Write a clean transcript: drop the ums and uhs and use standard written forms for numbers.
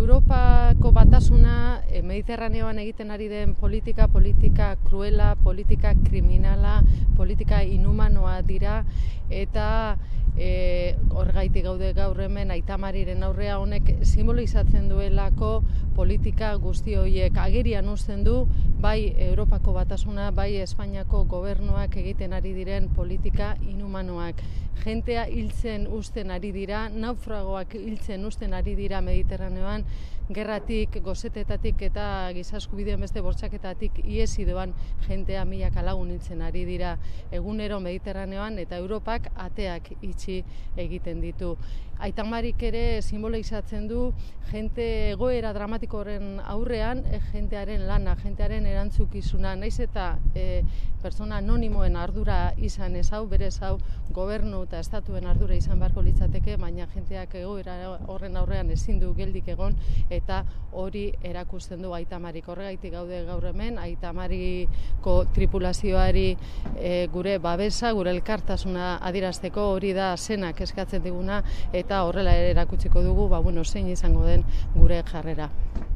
Europako batasuna Mediterraneoan egiten ari den politika kruela, politika kriminala, politika inhumanoa dira, eta horregaitik gaude gaur hemen Aita Mariren aurrea. Honek simbolizatzen duelako politika guzti horiek agerian uzten du bai Europako batasuna, bai Espainiako gobernuak egiten ari diren politika inhumanoak. Jentea hiltzen uzten ari dira, naufragoak hiltzen uzten ari dira Mediterraneoan, gerratik, gozetetatik eta giza eskubideen beste bortxaketatik ihesi doan jentea milaka lagun hiltzen ari dira egunero Mediterraneoan, eta Europak ateak itxi egiten ditu. Aita Marik ere simbolizatzen du jente egoera dramatiko horren aurrean, jentearen lana, jentearen erantzukizuna, naiz eta pertsona anonimoen ardura izan ez hau, berez hau gobernu eta estatuen ardura izan beharko litzateke, baina jenteak egoera horren aurrean ezin du geldik egon, eta hori erakusten du Aita Marik. Horregaitik gaude gaur hemen, Aita Mariko tripulazioari gure babesa, gure elkartasuna adierazteko. Hori da zenak eskatzen diguna, eta horrela ere erakutsiko dugu zein izango den gure jarrera.